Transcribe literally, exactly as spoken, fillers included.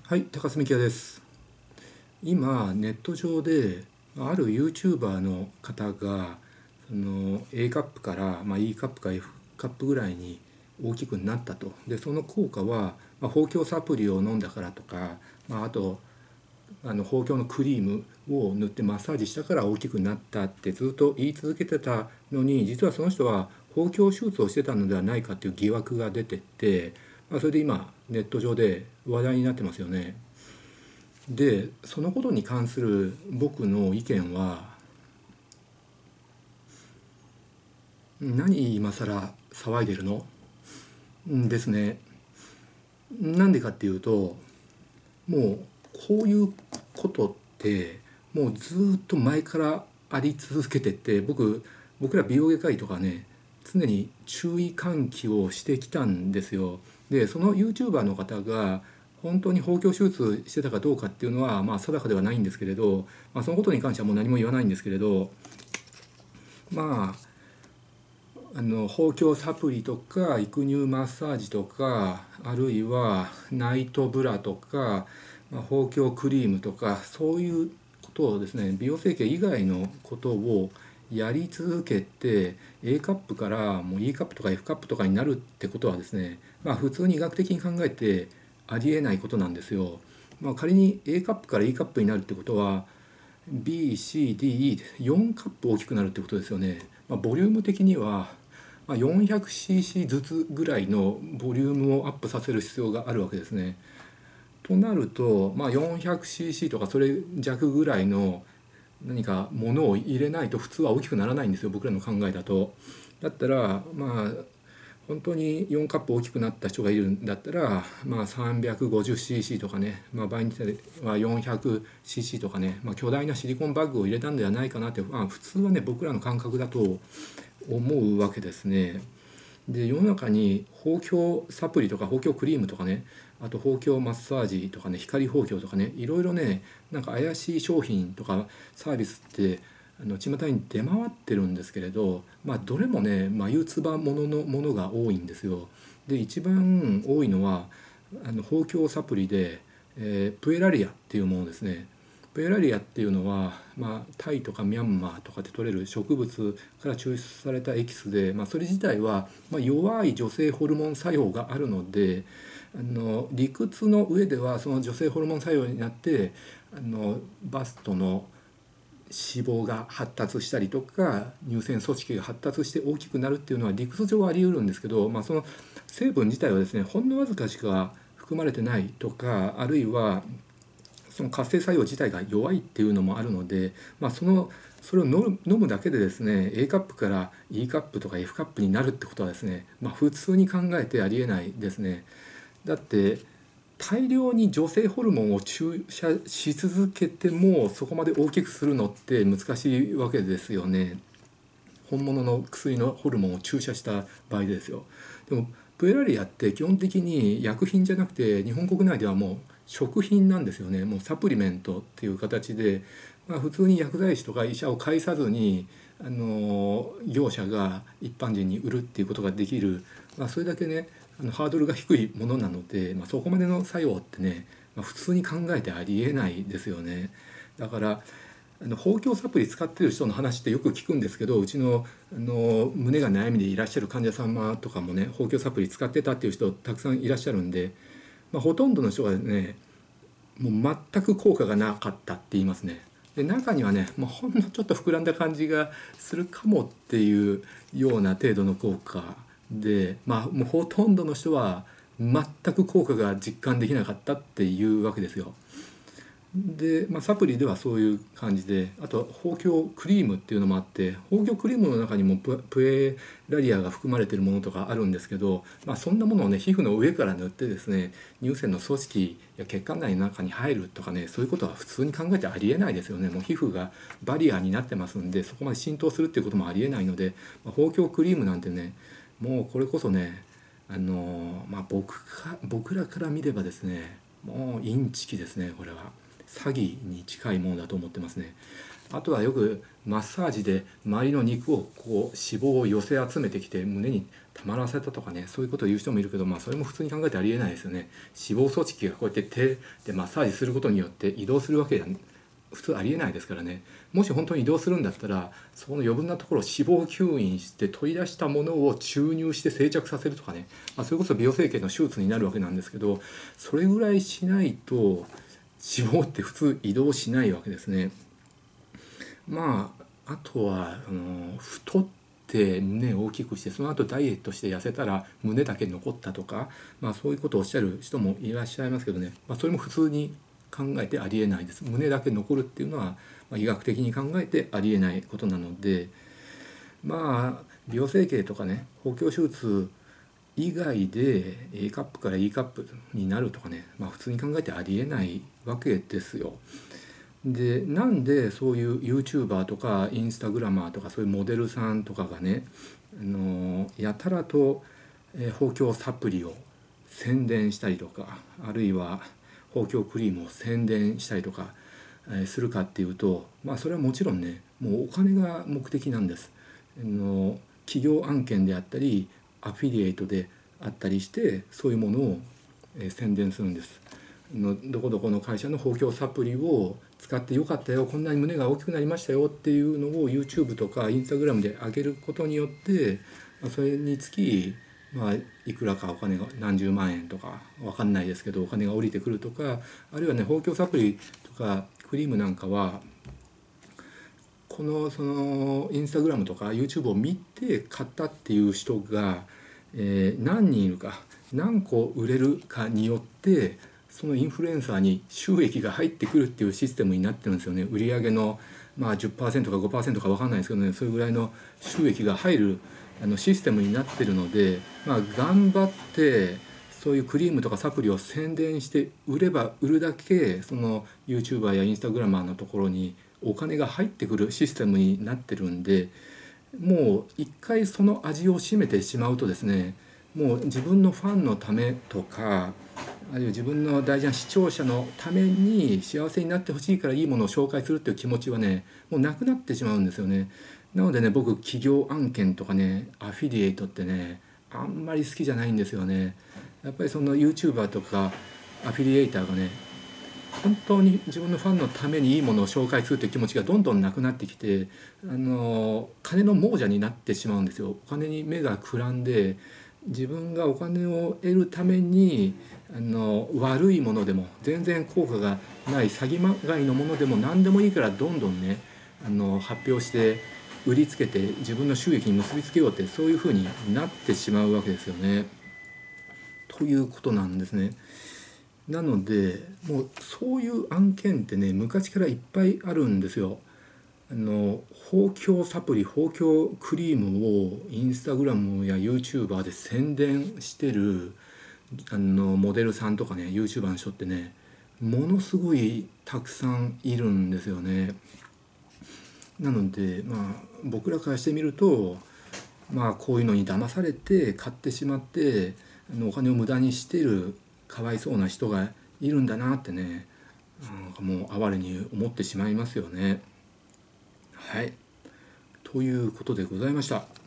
はい、高須幹也です。今ネット上である YouTuber の方がその A カップから、まあ、E カップか F カップぐらいに大きくなったと。でその効果は、まあ、豊胸サプリを飲んだからとか、まあ、あとあの豊胸のクリームを塗ってマッサージしたから大きくなったってずっと言い続けてたのに、実はその人は豊胸手術をしてたのではないかっていう疑惑が出てって、まあ、それで今ネット上で話題になってますよね。でそのことに関する僕の意見は、何今更騒いでるのんですね。なんでかっていうと、もうこういうことってもうずっと前からあり続けてて、僕僕ら美容外科医とかね、常に注意喚起をしてきたんですよ。でその YouTuber の方が本当に豊胸手術してたかどうかっていうのはまあ定かではないんですけれど、まあ、そのことに関してはもう何も言わないんですけれど、まああの豊胸サプリとか育乳マッサージとか、あるいはナイトブラとか、まあ、豊胸クリームとか、そういうことをですね、美容整形以外のことをやり続けて A カップからもう E カップとか F カップとかになるってことはですね、まあ普通に医学的に考えてありえないことなんですよ。まあ、仮に A カップから E カップになるってことは ビー、シー、ディー、イー でよんカップ大きくなるってことですよね。まあ、ボリューム的にはまあ よんひゃくシーシー ずつぐらいのボリュームをアップさせる必要があるわけですね。となると、まあ、よんひゃくシーシー とかそれ弱ぐらいの何かものを入れないと普通は大きくならないんですよ、僕らの考えだと。だったらまあ本当によんカップ大きくなった人がいるんだったら、まあ、さんびゃくごじゅうシーシー とかね、まあ、場合によっては よんひゃくシーシー とかね、まあ、巨大なシリコンバッグを入れたんではないかなって、まあ、普通はね僕らの感覚だと思うわけですね。で世の中に豊胸サプリとか豊胸クリームとかね、あと豊胸マッサージとかね、光豊胸とかね、いろいろね、なんか怪しい商品とかサービスってあの巷に出回ってるんですけれど、まあどれもね眉唾もののものが多いんですよ。で一番多いのはあの豊胸サプリで、えープエラリアっていうものですね。プエラリアっていうのは、まあ、タイとかミャンマーとかで取れる植物から抽出されたエキスで、まあ、それ自体は、まあ、弱い女性ホルモン作用があるので、あの理屈の上ではその女性ホルモン作用になってあのバストの脂肪が発達したりとか乳腺組織が発達して大きくなるっていうのは理屈上はあり得るんですけど、まあ、その成分自体はですねほんのわずかしか含まれてないとか、あるいはその活性作用自体が弱いっていうのもあるので、まあ、そのそれを飲む飲むだけでですね A カップから E カップとか F カップになるってことはですね、まあ、普通に考えてありえないですね。だって大量に女性ホルモンを注射し続けてもそこまで大きくするのって難しいわけですよね。本物の薬のホルモンを注射した場合ですよ。でもプエラリアって基本的に薬品じゃなくて日本国内ではもう食品なんですよね。もうサプリメントっていう形で、まあ、普通に薬剤師とか医者を介さずにあの業者が一般人に売るっていうことができる、まあ、それだけねあのハードルが低いものなので、まあ、そこまでの作用ってね、まあ、普通に考えてありえないですよね。だからあの豊胸サプリ使ってる人の話ってよく聞くんですけど、うちのあの胸が悩みでいらっしゃる患者様とかもね豊胸サプリ使ってたっていう人たくさんいらっしゃるんで、まあ、ほとんどの人がねもう全く効果がなかったって言いますね。で中にはねもうほんのちょっと膨らんだ感じがするかもっていうような程度の効果で、まあもうほとんどの人は全く効果が実感できなかったっていうわけですよ。で、まあ、サプリではそういう感じで、あと豊胸クリームっていうのもあって、豊胸クリームの中にもププエラリアが含まれているものとかあるんですけど、まあ、そんなものをね皮膚の上から塗ってですね乳腺の組織や血管内の中に入るとかね、そういうことは普通に考えてありえないですよね。もう皮膚がバリアになってますんで、そこまで浸透するっていうこともありえないので、まあ、豊胸クリームなんてねもうこれこそねあのまあ僕か僕らから見ればですねもうインチキですねこれは。 詐欺に近いものだと思ってますね。あとはよくマッサージで周りの肉をこう脂肪を寄せ集めてきて胸にたまらせたとかね、そういうことを言う人もいるけど、まあそれも普通に考えてありえないですよね。脂肪組織がこうやって手でマッサージすることによって移動するわけじゃ普通ありえないですからね。もし本当に移動するんだったら、その余分なところを脂肪吸引して取り出したものを注入して定着させるとかね、まあ、それこそ美容整形の手術になるわけなんですけど、それぐらいしないと脂肪って普通移動しないわけですね。まああとはあの太って胸を大きくして、その後ダイエットして痩せたら胸だけ残ったとか、まあ、そういうことをおっしゃる人もいらっしゃいますけどね、まあ、それも普通に考えてありえないです。胸だけ残るっていうのは、まあ、医学的に考えてありえないことなので、まあ美容整形とかね、豊胸手術以外で A カップから E カップになるとかね、まあ、普通に考えてありえないわけですよ。でなんでそういう YouTuber とかインスタグラマーとかそういうモデルさんとかがね、あのやたらと豊胸サプリを宣伝したりとか、あるいは豊胸クリームを宣伝したりとかするかっていうと、まあそれはもちろんね、もうお金が目的なんです。あの企業案件であったりアフィリエイトであったりして、そういうものを宣伝するんです。のどこどこの会社の豊胸サプリを使ってよかったよ、こんなに胸が大きくなりましたよっていうのを YouTube とか Instagram で上げることによって、それにつき、まあ、いくらかお金が何十万円とか分かんないですけどお金が降りてくるとか、あるいはね豊胸サプリとかクリームなんかはこのそのインスタグラムとか YouTube を見て買ったっていう人が、えー、何人いるか何個売れるかによってそのインフルエンサーに収益が入ってくるっていうシステムになってるんですよね。売上のまあ じゅっパーセント か ごパーセント か分かんないですけどね、それぐらいの収益が入るあのシステムになってるので、まあ、頑張ってそういうクリームとかサプリを宣伝して売れば売るだけその YouTuber や Instagrammer のところにお金が入ってくるシステムになってるんで、もう一回その味を占めてしまうとですね、もう自分のファンのためとか、あるいは自分の大事な視聴者のために幸せになってほしいからいいものを紹介するっていう気持ちはね、もうなくなってしまうんですよね。なのでね、僕企業案件とかねアフィリエイトってねあんまり好きじゃないんですよね。やっぱりその YouTuber とかアフィリエイターがね、本当に自分のファンのためにいいものを紹介するという気持ちがどんどんなくなってきて、あの金の亡者になってしまうんですよ。お金に目がくらんで、自分がお金を得るためにあの悪いものでも全然効果がない詐欺まがいのものでも何でもいいからどんどんねあの発表して売りつけて自分の収益に結びつけようって、そういうふうになってしまうわけですよね。ということなんですね。なのでもうそういう案件ってね昔からいっぱいあるんですよ。あの豊胸サプリ豊胸クリームをインスタグラムや YouTuber で宣伝してるあのモデルさんとかね YouTuber の人ってねものすごいたくさんいるんですよね。なのでまあ僕らからしてみると、まあこういうのに騙されて買ってしまってあのお金を無駄にしてるかわいそうな人がいるんだなってね、なんかもう哀れに思ってしまいますよね。はい、ということでございました。